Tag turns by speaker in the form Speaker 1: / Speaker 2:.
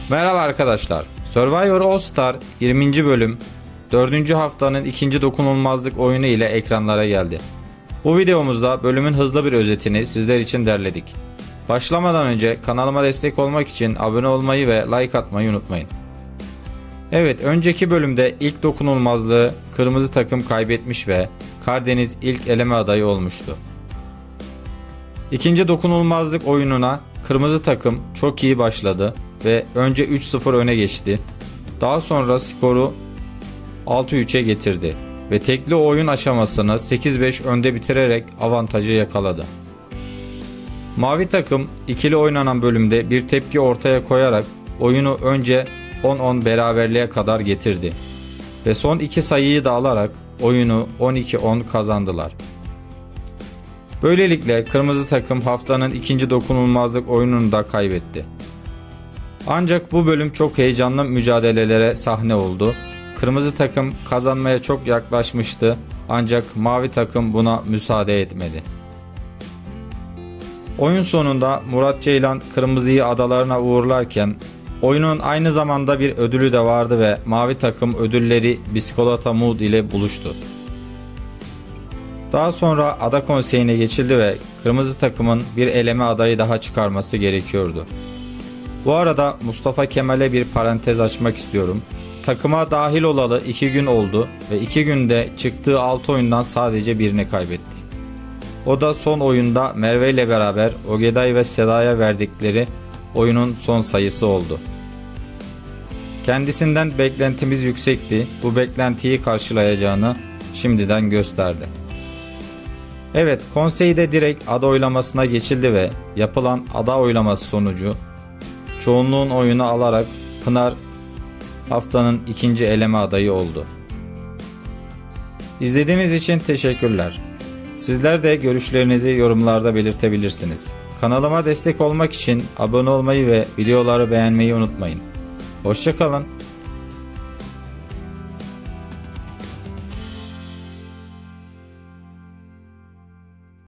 Speaker 1: Merhaba arkadaşlar. Survivor All Star 20. bölüm 4. haftanın ikinci dokunulmazlık oyunu ile ekranlara geldi. Bu videomuzda bölümün hızlı bir özetini sizler için derledik. Başlamadan önce kanalıma destek olmak için abone olmayı ve like atmayı unutmayın. Evet, önceki bölümde ilk dokunulmazlığı kırmızı takım kaybetmiş ve Karadeniz ilk eleme adayı olmuştu. İkinci dokunulmazlık oyununa kırmızı takım çok iyi başladı ve önce 3-0 öne geçti. Daha sonra skoru 6-3'e getirdi ve tekli oyun aşamasını 8-5 önde bitirerek avantajı yakaladı. Mavi takım ikili oynanan bölümde bir tepki ortaya koyarak oyunu önce 10-10 beraberliğe kadar getirdi ve son 2 sayıyı da alarak oyunu 12-10 kazandılar. Böylelikle kırmızı takım haftanın ikinci dokunulmazlık oyununu da kaybetti. Ancak bu bölüm çok heyecanlı mücadelelere sahne oldu. Kırmızı takım kazanmaya çok yaklaşmıştı ancak mavi takım buna müsaade etmedi. Oyun sonunda Murat Ceylan kırmızıyı adalarına uğurlarken oyunun aynı zamanda bir ödülü de vardı ve mavi takım ödülleri Biskolata Mood ile buluştu. Daha sonra ada konseyine geçildi ve kırmızı takımın bir eleme adayı daha çıkarması gerekiyordu. Bu arada Mustafa Kemal'e bir parantez açmak istiyorum. Takıma dahil olalı 2 gün oldu ve 2 günde çıktığı 6 oyundan sadece birini kaybetti. O da son oyunda Merve ile beraber Ogeday ve Seda'ya verdikleri oyunun son sayısı oldu. Kendisinden beklentimiz yüksekti. Bu beklentiyi karşılayacağını şimdiden gösterdi. Evet, konseyde direkt ada oylamasına geçildi ve yapılan ada oylaması sonucu çoğunluğun oyunu alarak Pınar haftanın ikinci eleme adayı oldu. İzlediğiniz için teşekkürler. Sizler de görüşlerinizi yorumlarda belirtebilirsiniz. Kanalıma destek olmak için abone olmayı ve videoları beğenmeyi unutmayın. Hoşça kalın.